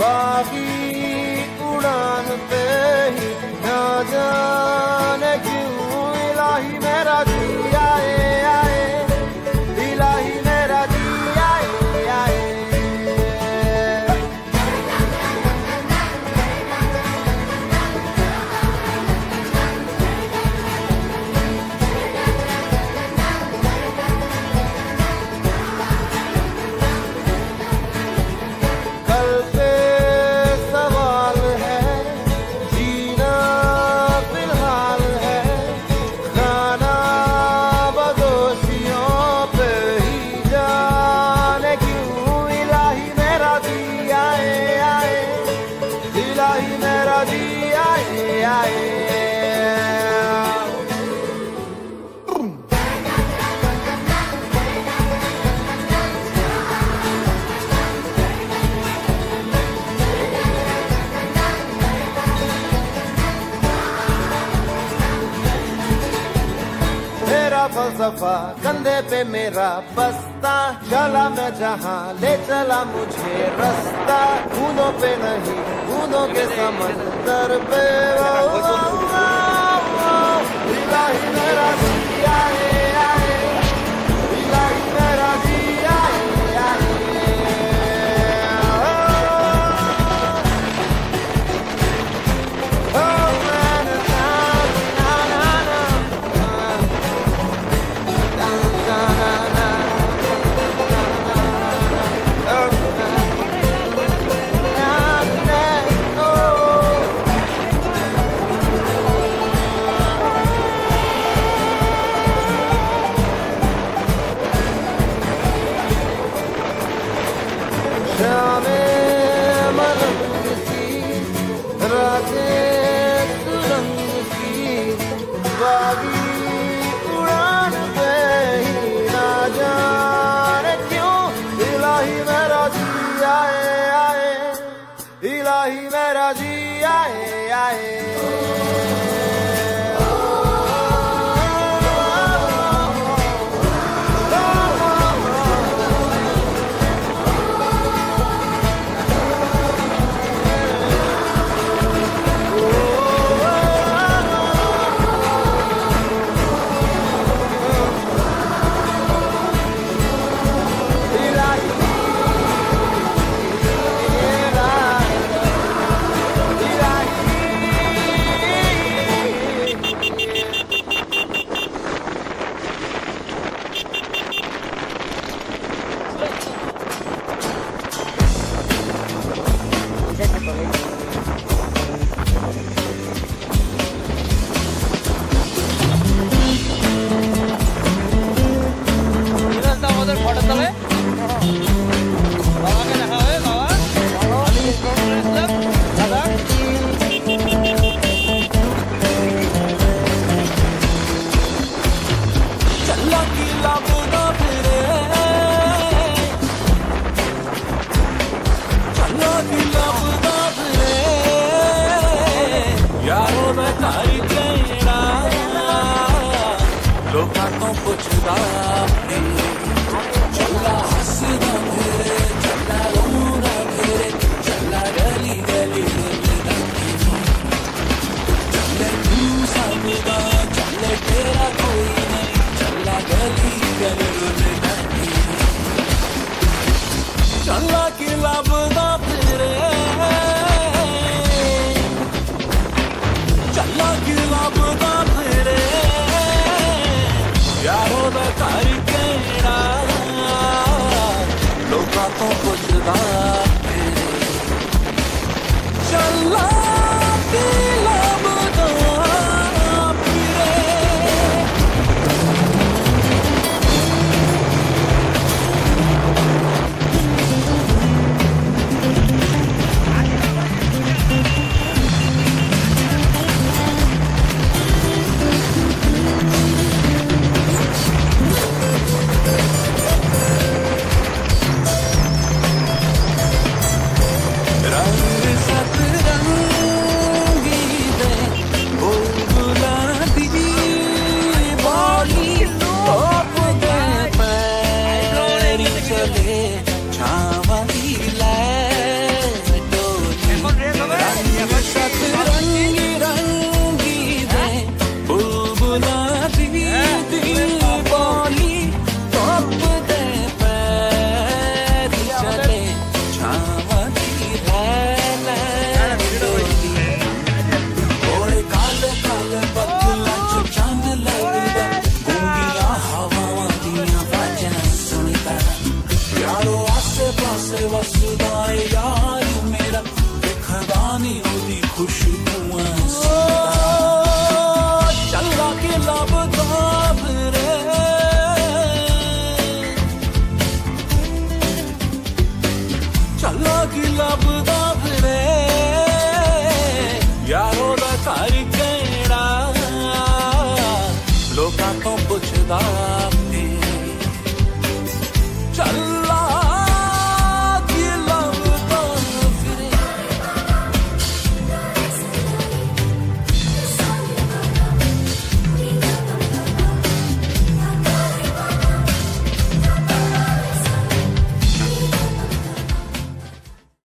बागी उड़ान पे ही ना जाने क्यों इलाही मेरा जी आए आए, इलाही मेरा जी आए आए। कल पे सवाल है, जीना फिलहाल है, खाना बदोशियों पे ही जाने क्यों इलाही मेरा जी आए आए, इलाही मेरा जी आए आए। मेरा फलसफा कंधे पे मेरा बस्ता, चला मैं जहाँ ले चला मुझे रास्ता, बूंदों पे नहीं बूंदों के समंदर पे इलाही मेरा जी आए आए, इलाही मेरा जी आए आए। Oh, man, na na na na, na na na, oh na na, oh. शामें मलंग सी, रातें सुरंग सी, बागी उड़ान पे ही ना जाने क्यों इलाही मेरा जी आए आए, इलाही मेरा जी आए आए। की लभदा फिरे यारो दा घर केड़ा लोकां तो पुछदा